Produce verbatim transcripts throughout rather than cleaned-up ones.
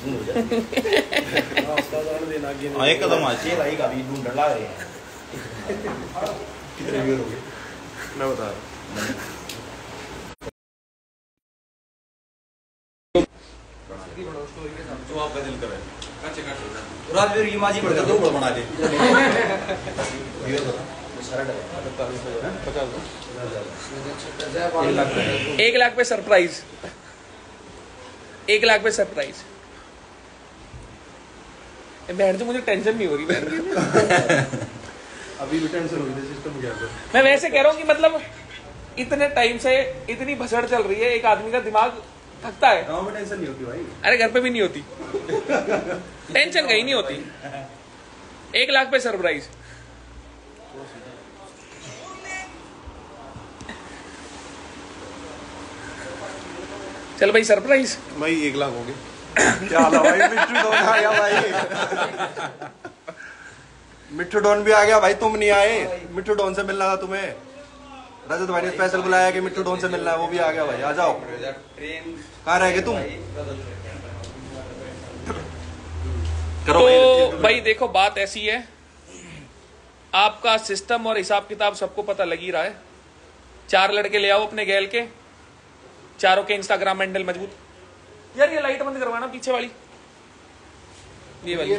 एक कदम आचे भाई का भी ढूंढ ला रहे हैं। कितने व्यूअर हो गए मैं बता रहा हूँ। जो आपका दिल करे राजवीर की माजी बढ़कर दो बना दे। एक लाख पे सरप्राइज, एक लाख पे सरप्राइज। बहन जो मुझे टेंशन नहीं हो रही बहन अभी भी टेंशन हो रही है सिस्टम क्या है। मैं वैसे कह रहा हूँ कि मतलब इतने टाइम से इतनी भसड़ चल रही है, एक आदमी का दिमाग थकता है। गाँव में टेंशन नहीं होती भाई। अरे घर पे भी नहीं होती टेंशन कहीं नहीं होती। एक लाख पे सरप्राइज। चल भाई सरप्राइज भाई एक लाख हो गए। क्या हाल है भाई? मिट्टू डॉन आ गया भाई। मिट्टू डॉन भी आ गया भाई। तुम नहीं आए, मिट्टू डॉन से मिलना था तुम्हें। रजत भाई ने स्पेशल बुलाया कि मिट्टू डॉन से मिलना है, वो भी आ गया भाई। आ जाओ। कहाँ रह गए तुम? तो भाई देखो बात ऐसी है, आपका सिस्टम और हिसाब किताब सबको पता लग ही रहा है। चार लड़के ले आओ अपने गैल के, चारों के इंस्टाग्राम हैंडल मजबूत। यार ये लाइट बंद करवाना पीछे वाली, ये वाली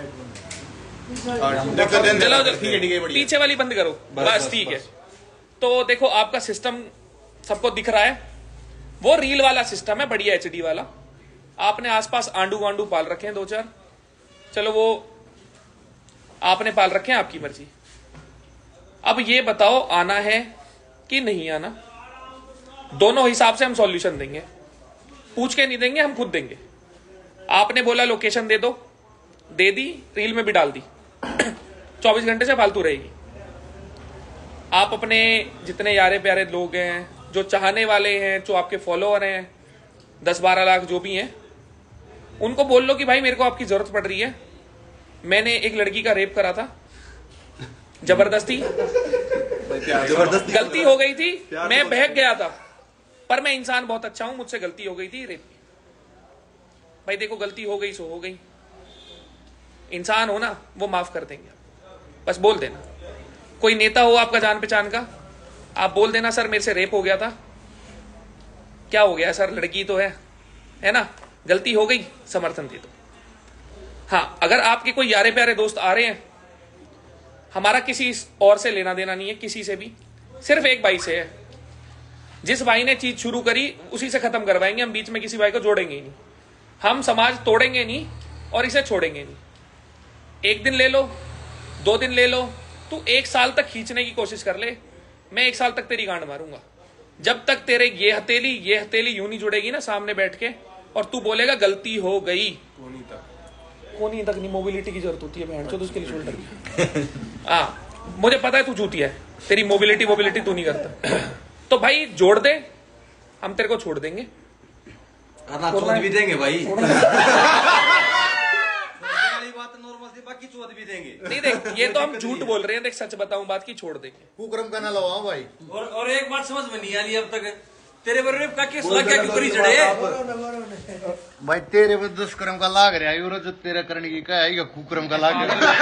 चलो पीछे वाली बंद करो बस, ठीक है। तो देखो आपका सिस्टम सबको दिख रहा है, वो रील वाला सिस्टम है, बढ़िया एचडी वाला। आपने आसपास आंडू वांडू पाल रखे हैं दो चार, चलो वो आपने पाल रखे हैं, आपकी मर्जी। अब ये बताओ आना है कि नहीं आना, दोनों हिसाब से हम सॉल्यूशन देंगे। पूछ के नहीं देंगे, हम खुद देंगे। आपने बोला लोकेशन दे दो, दे दी, रील में भी डाल दी, चौबीस घंटे से फालतू रहेगी। आप अपने जितने यारे प्यारे लोग हैं, जो चाहने वाले हैं, जो आपके फॉलोअर हैं, दस बारह लाख जो भी हैं, उनको बोल लो कि भाई मेरे को आपकी जरूरत पड़ रही है। मैंने एक लड़की का रेप करा था जबरदस्ती, जबरदस्ती गलती हो गई थी, मैं बहक गया था, पर मैं इंसान बहुत अच्छा हूं, मुझसे गलती हो गई थी रेप की। भाई देखो गलती हो गई सो हो गई, इंसान हो ना, वो माफ कर देंगे। बस बोल देना, कोई नेता हो आपका जान पहचान का, आप बोल देना सर मेरे से रेप हो गया था। क्या हो गया सर, लड़की तो है है ना, गलती हो गई, समर्थन दे दो। हाँ, अगर आपके कोई यारे प्यारे दोस्त आ रहे हैं, हमारा किसी और से लेना देना नहीं है, किसी से भी, सिर्फ एक भाई से है। जिस भाई ने चीज शुरू करी उसी से खत्म करवाएंगे हम, बीच में किसी भाई को जोड़ेंगे ही नहीं। हम समाज तोड़ेंगे नहीं और इसे छोड़ेंगे नहीं। एक दिन ले लो, दो दिन ले लो, तू एक साल तक खींचने की कोशिश कर ले, मैं एक साल तक तेरी गांड मारूंगा। जब तक तेरे ये हथेली ये हथेली यूं नहीं जुड़ेगी ना सामने बैठ के, और तू बोलेगा गलती हो गई, कोनी तक कोनी तक नहीं, मोबिलिटी की जरूरत होती है बहन चोद उसके लिए शोल्डर की। हाँ मुझे पता है तू चूतिया है, तेरी मोबिलिटी मोबिलिटी तू नहीं करता। तो भाई जोड़ दे, हम तेरे को छोड़ देंगे, छोड़ भी देंगे भाई। बाकी चोद भी देंगे। नहीं देख, ये तो हम झूठ बोल रहे हैं, देख सच बताऊं बात की, छोड़ देंगे। कुकरम का ना लगाओ भाई। और और एक बात समझ में नहीं आ रही अब तक, तेरे पर रेप का केस लग गया, क्यों करी चढ़े भाई? तेरे पर दुष्कर्म का लाग रहा है, जो तेरा करने की क्या है, कुकरम का लाग रहा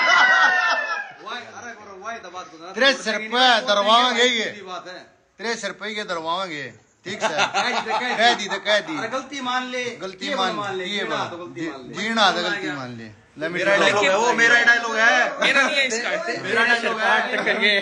है। तेरे सिर पे दरवाएंगे, ये तेरे सिर पे ये दरवाएंगे, ठीक है? कह दी तो कह दी, गलती मान ले, गलती मान ले, जीना तो गलती मान ले। मेरा डायलॉग है वो, मेरा डायलॉग है, मेरा नहीं है इसका, मेरा डायलॉग है।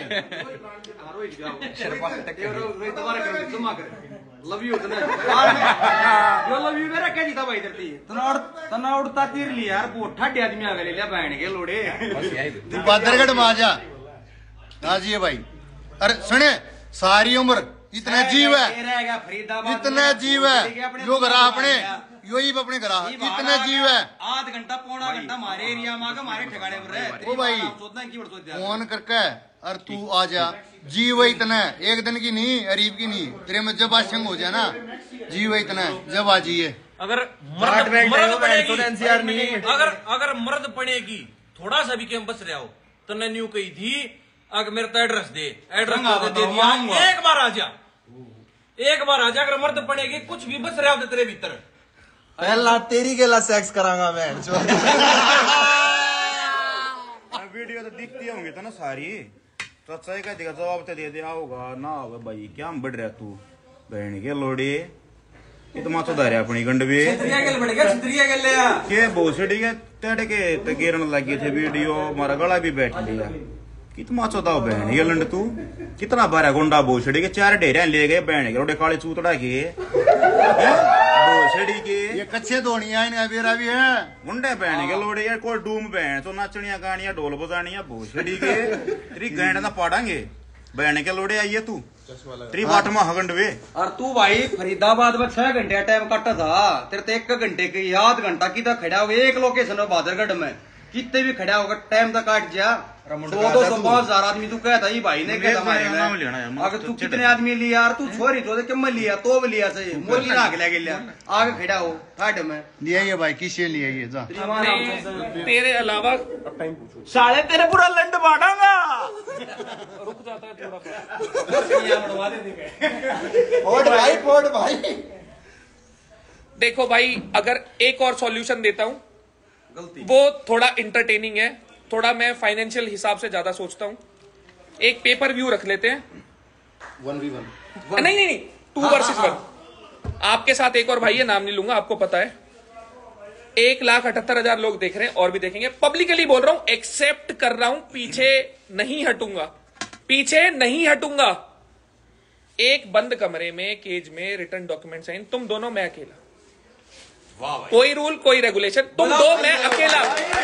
लव यू जो लव यू मेरा कह दी था भाई धरती तना तना उड़ता तीर लिया यार, पोठा आदमी आ गए लिया बहन के लोड़े। तू बादरगढ़ में आ जा, आ जाइए भाई। अरे सुने, सारी उम्र इतना जीव है, इतना जीव है, यो घरा अपने यही अपने घरा इतना जीव है। आध घंटा पौना घंटा हमारे एरिया में हमारे ठिकाने पर है ओ भाई, फोन करके और तू आ जा। जीव है इतना, एक दिन की नहीं, अरीब की नहीं, तेरे में जब आशंग हो जाए ना, जीव है इतना, जब आ जाइए। अगर मर्द मर्द पड़ेगी, अगर अगर मर्द पड़ेगी थोड़ा सा भी क्यों बच रहा हो तो न न्यू कही थी, अगर मेरे तो एड्रेस दे, एड्रेस दे दिया, एक बार आ जा, एक बार आ जा। अगर मर्द पड़ेगी कुछ भी बच रहा हो तेरे भीतर, पहला तेरी गेला सेक्स करांगा मैं। वीडियो तो दिखती होंगी तो ना सारी, तो अच्छा ही कहती जवाब तो दे दिया होगा ना होगा भाई, क्या हम बढ़ रहा तू बहन के लोड़ी ये तो माथो धारे अपनी गंडवी के भोसड़ी के तेड़ के ते गिरन लगी थे वीडियो, हमारा गला भी बैठ लिया कित माचो था बहन ये लंड तू कितना बारह गुंडा भोसड़ी के चार डेरे ले गए बहन के रोडे काले चूतड़ा के भोसड़ी के ये कच्चे धोनिया इनका बेरा भी है मुंडे बहन के लोड़े यार कोई डूम बहन तो नाचनिया गानिया ढोल बजानिया भोसड़ी के तेरी गैंड ना पाड़ांगे बहन के लोड़े आइए तू तेरी बाट में हगंड वे। और तू भाई फरीदाबाद में छह घंटे टाइम काटा था, तेरे तो एक घंटे की आध घंटा की तक खड़ा हुआ एक लोकेशन है बहादुरगढ़ में, कितने भी खड़ा होगा टाइम तक काट जा दो दो सौ पांच हजार आदमी तू कहता ही भाई ने कहता अगर तू कितने आदमी लिया यार, तू छोरी तो कम लिया तो भी लिया सही मोली ना ले गया आगे खड़ा हो ठाड में लिया ये भाई किसे लिया ये जा तेरे अलावा साले तेरे पूरा लंड बांटागा। रुक जाता है थोड़ा फोड़ भाई फोड़ भाई। देखो भाई अगर एक और सॉल्यूशन देता हूं वो थोड़ा इंटरटेनिंग है, थोड़ा मैं फाइनेंशियल हिसाब से ज्यादा सोचता हूं। एक पेपर व्यू रख लेते हैं वन वी वन नहीं नहीं नहीं टू वर्सेस वन। आपके साथ एक और भाई है, नाम नहीं लूंगा, आपको पता है एक लाख अठहत्तर हजार लोग देख रहे हैं और भी देखेंगे। पब्लिकली बोल रहा हूं, एक्सेप्ट कर रहा हूं, पीछे नहीं हटूंगा, पीछे नहीं हटूंगा। एक बंद कमरे में केज में रिटर्न डॉक्यूमेंट साइन, तुम दोनों मैं अकेला, कोई रूल कोई रेगुलेशन, तुम दो मैं अकेला।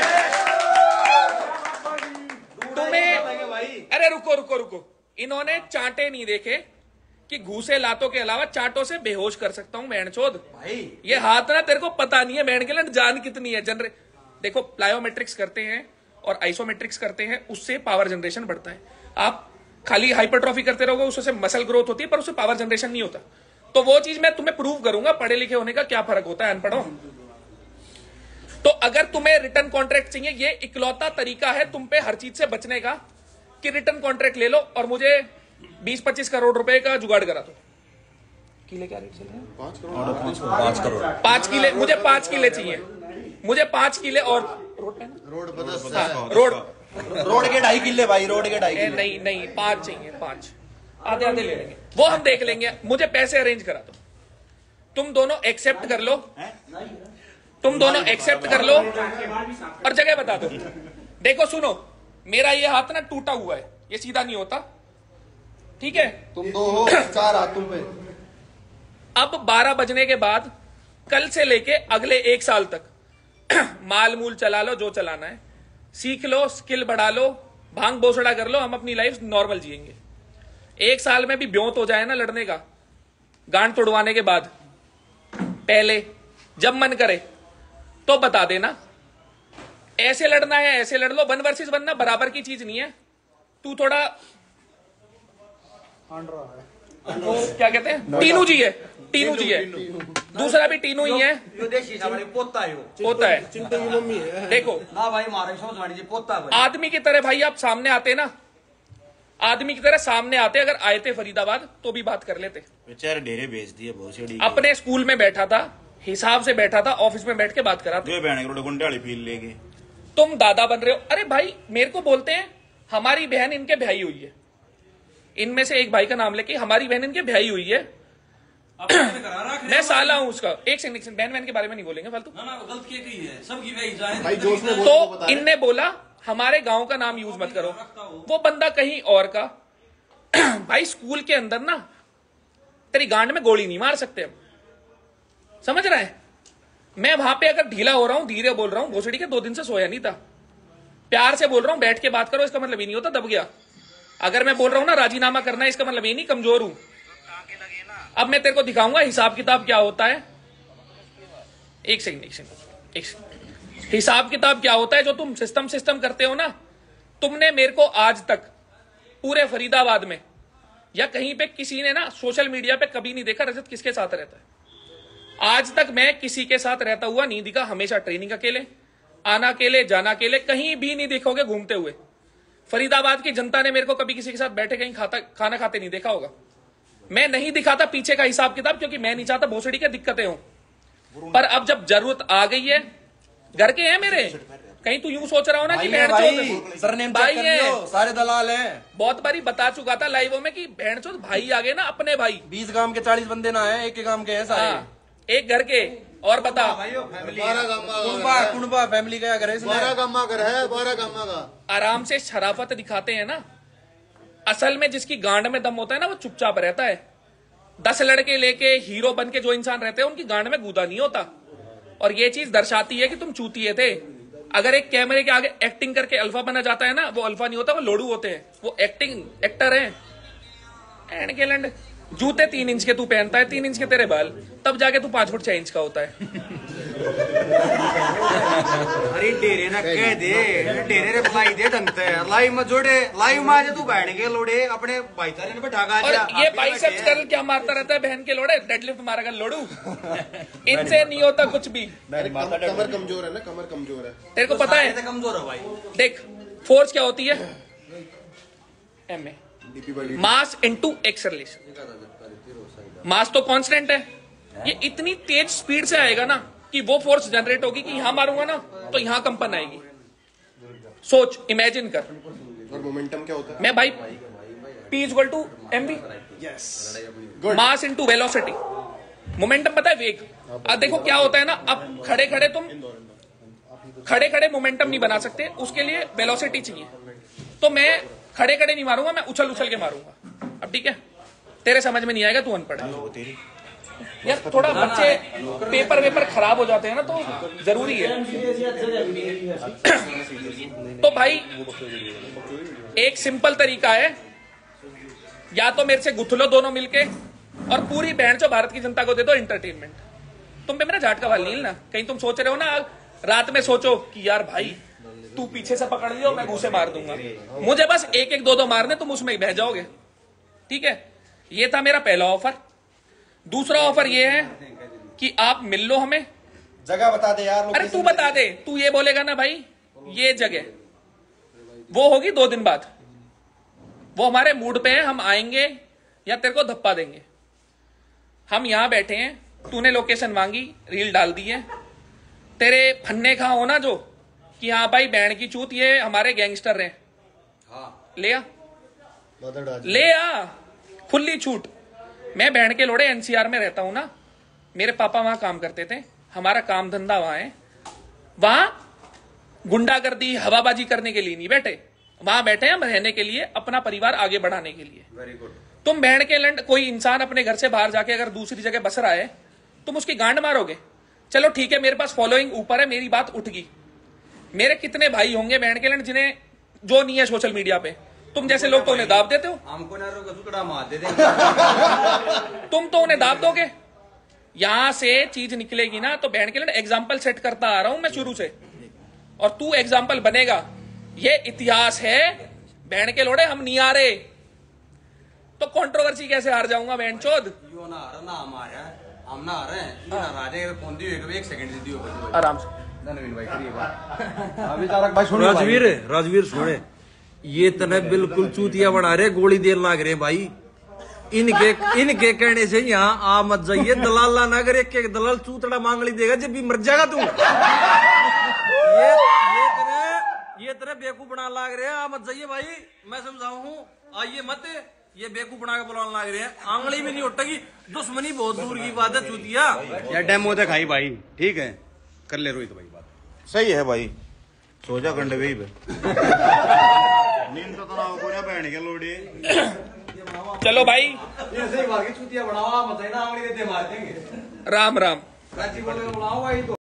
तुम्हें अरे रुको रुको रुको, इन्होंने चांटे नहीं देखे कि घूसे लातों के अलावा चांटों से बेहोश कर सकता हूं बैंडचोद। ये हाथ ना तेरे को पता नहीं है बैंड के लिए जान कितनी है जनरे। देखो प्लायोमेट्रिक्स करते हैं और आइसोमेट्रिक्स करते हैं, उससे पावर जनरेशन बढ़ता है। आप खाली हाइपरट्रॉफी करते रहोगे उससे मसल ग्रोथ होती है पर उससे पावर जनरेशन नहीं होता। तो वो चीज मैं तुम्हें प्रूव करूंगा पढ़े लिखे होने का क्या फर्क होता है अनपढ़ों। तो अगर तुम्हें रिटर्न कॉन्ट्रैक्ट चाहिए, ये इकलौता तरीका है तुम पे हर चीज से बचने का कि रिटर्न कॉन्ट्रैक्ट ले लो और मुझे बीस पच्चीस करोड़ रुपए का जुगाड़ करा दो। किले क्या रेट चल रहा है? पांच करोड़ पांच करोड़ पांच किले मुझे पांच किले चाहिए, मुझे पांच किले और रोड पे ना रोड बदस हाँ, रोड रोड के ढाई किले भाई, रोड के ढाई किले नहीं नहीं पांच चाहिए, पांच आधे आधे ले लेंगे, वो हम देख लेंगे। मुझे पैसे अरेंज करा दो, तुम दोनों एक्सेप्ट कर लो, तुम दोनों एक्सेप्ट कर लो और जगह बता दो। देखो सुनो, मेरा ये हाथ ना टूटा हुआ है, ये सीधा नहीं होता, ठीक है? तुम दो हो चार हाथ तुम पे। अब बारह बजने के बाद कल से लेके अगले एक साल तक माल मूल चला लो, जो चलाना है सीख लो, स्किल बढ़ा लो, भांग बोसड़ा कर लो, हम अपनी लाइफ नॉर्मल जिएंगे। एक साल में भी ब्योंत हो जाए ना लड़ने का, गांड तोड़वाने के बाद, पहले जब मन करे तो बता देना, ऐसे लड़ना है ऐसे लड़ लो। वन वर्सेस वन ना बराबर की चीज नहीं है। तू थोड़ा वो क्या कहते हैं, टीनू जी है, टीनू जी है, दूसरा भी टीनू ही है, पोता है पोता है। देखो हाँ भाई मारे समझ पोता है। आदमी की तरह भाई आप सामने आते ना, आदमी की तरह सामने आते, अगर आए थे फरीदाबाद तो भी बात कर लेते। बेचारे डेरे बेच दिए बहुत। अपने स्कूल में बैठा था, हिसाब से बैठा था, ऑफिस में बैठ के बात करा था। गुंडे वाली फील ले गए, तुम दादा बन रहे हो। अरे भाई मेरे को बोलते हैं हमारी बहन इनके ब्याही हुई है, इनमें से एक भाई का नाम लेके हमारी बहन इनके ब्याही हुई है। मैं साला हूं उसका। एक सेकंड, बहन बहन के बारे में नहीं बोलेंगे फालतू। गलत की गई है, सबकी ब्याही जाए भाई जोश में तो इनने बोला हमारे गांव का नाम यूज मत करो, वो बंदा कहीं और का। भाई स्कूल के अंदर ना तेरी गांड में गोली नहीं मार सकते हम, समझ रहा है? मैं वहां पे अगर ढीला हो रहा हूं, धीरे बोल रहा हूं, भोसड़ी के दो दिन से सोया नहीं था, प्यार से बोल रहा हूं, बैठ के बात करो, इसका मतलब ये नहीं होता दब गया। अगर मैं बोल रहा हूं ना राजीनामा करना है, इसका मतलब ये नहीं कमजोर हूं। अब मैं तेरे को दिखाऊंगा हिसाब किताब क्या होता है। एक सेकंड एक सेकंड एक सेकंड हिसाब किताब क्या होता है जो तुम सिस्टम सिस्टम करते हो ना। तुमने मेरे को आज तक पूरे फरीदाबाद में या कहीं पे किसी ने ना सोशल मीडिया पे कभी नहीं देखा रजत किसके साथ रहता है। आज तक मैं किसी के साथ रहता हुआ नहीं दिखा, हमेशा ट्रेनिंग अकेले, आना अकेले, जाना अकेले, कहीं भी नहीं देखोगे घूमते हुए। फरीदाबाद की जनता ने मेरे को कभी किसी के साथ बैठे कहीं खाता खाना खाते नहीं देखा होगा। मैं नहीं दिखाता पीछे का हिसाब किताब, क्योंकि मैं नहीं चाहता भोसड़ी के दिक्कतें हो। पर अब जब जरूरत आ गई है, घर के हैं मेरे, कहीं तू यूं सोच रहा हो ना कि बहन चोद सरनेम भाई है, सारे दलाल हैं। बहुत बारी बता चुका था लाइवों में कि बहन चोद भाई आ गए ना, अपने भाई। बीस गांव के चालीस बंदे ना है, एक एक गांव के हैं सारे। हाँ, एक घर के। और बता, कुंबा कुंबा फैमिली का घर है, बारह गामा घर है, बारह गामा का। आराम से शराफत दिखाते हैं ना। असल में जिसकी गांड में दम होता है ना, वो चुपचाप रहता है। दस लड़के लेके हीरो बन के जो इंसान रहते हैं, उनकी गांड में गूदा नहीं होता। और ये चीज दर्शाती है कि तुम चूतिए थे। अगर एक कैमरे के आगे एक्टिंग करके अल्फा बना जाता है ना, वो अल्फा नहीं होता, वो लोडू होते हैं। वो एक्टिंग एक्टर है। एंड के लंड जूते तीन इंच के तू पहनता है, तीन इंच के तेरे बाल, तब जाके तू पांच फुट छह इंच का होता है। अरे डेरे ना कह दे, डेरे रे भाई दे ढंगते लाइव में जोड़े, लाइव में आज तू बैठ के लोड़े अपने भाईचारे ने बैठा गा। और ये बाइसेप्स कर्ल क्या मारता रहता है बहन के लोड़े, डेडलिफ्ट मारेगा लोड़ू। इनसे नहीं होता कुछ भी। कमर कमजोर है ना, कमर कमजोर है। तेरे को पता है कमजोर है भाई। देख, फोर्स क्या होती है, M A mass into acceleration. Mass तो कांस्टेंट है, ये इतनी तेज स्पीड से आएगा ना कि वो फोर्स जनरेट होगी कि यहां मारूंगा ना तो यहां कंपन आएगी। सोच, इमेजिन कर। और मोमेंटम क्या होता है? मैं भाई P equal to M V, mass into velocity. Momentum पता है, वेग। अब देखो क्या होता है ना, अब खड़े खड़े तुम खड़े खड़े मोमेंटम नहीं बना सकते, उसके लिए वेलोसिटी चाहिए। तो मैं खड़े खड़े नहीं मारूंगा, मैं उछल उछल के मारूंगा। अब ठीक है, तेरे समझ में नहीं आएगा, तू अनपढ़ है यार। थोड़ा बच्चे पेपर वेपर खराब हो जाते हैं ना, तो जरूरी है। तो भाई एक सिंपल तरीका है, या तो मेरे से गुथलो दोनों मिलके और पूरी बहन चो भारत की जनता को दे दो एंटरटेनमेंट। तुम पे मेरा झटका वाली नहीं ना, कहीं तुम सोच रहे हो ना रात में सोचो कि यार भाई तू पीछे से पकड़ लियो, मैं घूसे मार दूंगा। मुझे बस एक एक दो दो मारने, तुम उसमें ही बह जाओगे। ठीक है, ये था मेरा पहला ऑफर। दूसरा ऑफर ये है कि आप मिल लो हमें। जगह बता दे यार। अरे तू बता दे, तू ये बोलेगा ना भाई ये जगह, वो होगी दो दिन बाद। वो हमारे मूड पे है, हम आएंगे या तेरे को धप्पा देंगे। हम यहां बैठे हैं, तूने लोकेशन मांगी, रील डाल दी है। तेरे फन्ने खा हो ना जो कि हाँ भाई बैंड की चूत ये हमारे गैंगस्टर हैं, ले आ ले आ, खुली छूट। मैं बैंड के लोड़े एनसीआर में रहता हूं ना, मेरे पापा वहां काम करते थे, हमारा काम धंधा वहां है। वहां गुंडागर्दी हवाबाजी करने के लिए नहीं बैठे, वहां बैठे हम रहने के लिए, अपना परिवार आगे बढ़ाने के लिए। Very good. तुम बैंड के लंड कोई इंसान अपने घर से बाहर जाके अगर दूसरी जगह बस रहा है, तुम उसकी गांड मारोगे। चलो ठीक है, मेरे पास फॉलोइंग ऊपर है, मेरी बात उठ गई। मेरे कितने भाई होंगे बैंड के लंड जिन्हें जो नहीं है सोशल मीडिया पे, तुम जैसे लोग तो उन्हें दाब देते हो। हमको ना रोक टुकड़ा मार दे तुम तो उन्हें दाब दोगे। यहां से चीज निकलेगी ना, तो बैंड के लंड एग्जाम्पल सेट करता आ रहा हूं मैं शुरू से, और तू एग्जाम्पल बनेगा। ये इतिहास है, बैंड के लोड़े हम नहीं आ रहे तो कंट्रोवर्सी कैसे हार जाऊंगा बैंड चोद। यो ना आ रहा ना हमारे, हम ना आ रहे हैं, ये ना राजे फोन दियो, एक सेकंड दे दियो आराम से। धनवीर भाई करिए बात। अभी तारक भाई सुनो। राजवीर राजवीर सुने, ये तने बिल्कुल चूतिया बना रहे, गोली देर लाग रहे भाई। इनके इनके कहने से यहाँ आ मत जाइए, दलाल ना करे, एक दलाल चूतड़ा मांगली देगा जब भी मर जाएगा तू। ये ये तेरे ये तेरे बेवकूफ बना लाग रहे हैं, आ मत जाइए भाई, मैं समझाऊ हूँ, आइए मत। ये बेवकूफ बना के बुलाने लाग रहे हैं, आंगली भी नहीं उठेगी, दुश्मनी बहुत दूर की बात है चूतिया। यार डेमो दिखाई भाई, ठीक है कर ले रोहित भाई बात। सही है भाई, सोचा गंडे भी नींद तो तनाव को बहन के लोड़ी। चलो भाई, चूतिया बनाओ, आप बताइए ना, आंगली देते मार देंगे। राम राम। राजी बोले बुलाओ भाई तो।